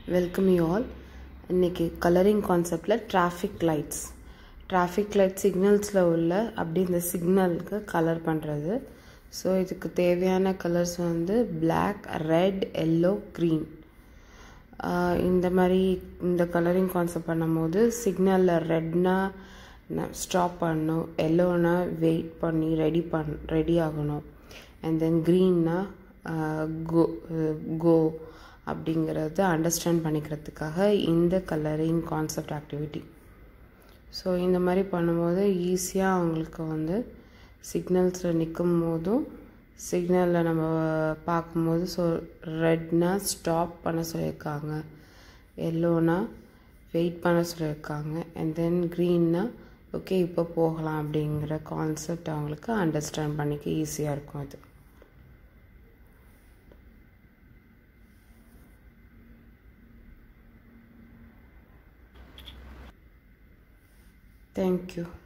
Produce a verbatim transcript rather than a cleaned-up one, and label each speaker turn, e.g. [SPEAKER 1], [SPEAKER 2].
[SPEAKER 1] Welcome you all. இன்னைக்கு colouring கான்செப்டில் traffic lights traffic light சிக்னல்ஸில் உள்ள அப்படி இந்த சிக்னலுக்கு கலர் பண்ணுறது. ஸோ இதுக்கு தேவையான கலர்ஸ் வந்து பிளாக், ரெட், எல்லோ, க்ரீன். இந்த மாதிரி இந்த கலரிங் கான்செப்ட் பண்ணும்போது சிக்னலில் ரெட்னா ஸ்டாப் பண்ணணும், எல்லோனா வெயிட் பண்ணி ரெடி பண் ரெடி ஆகணும், அண்ட் தென் க்ரீன்னா கோ கோ அப்படிங்கிறத அண்டர்ஸ்டாண்ட் பண்ணிக்கிறதுக்காக இந்த கலரிங் கான்செப்ட் ஆக்டிவிட்டி. ஸோ இந்த மாதிரி பண்ணும்போது ஈஸியாக அவங்களுக்கு வந்து சிக்னல்ஸில் நிற்கும் போதும் சிக்னலில் நம்ம பார்க்கும்போது ஸோ ரெட்னா ஸ்டாப் பண்ண சொல்லியிருக்காங்க, எல்லோனா வெயிட் பண்ண சொல்லியிருக்காங்க, அண்ட் தென் க்ரீன்னா ஓகே இப்போ போகலாம் அப்படிங்கிற கான்செப்ட் அவங்களுக்கு அண்டர்ஸ்டாண்ட் பண்ணிக்க ஈஸியாக இருக்கும் அது. Thank you.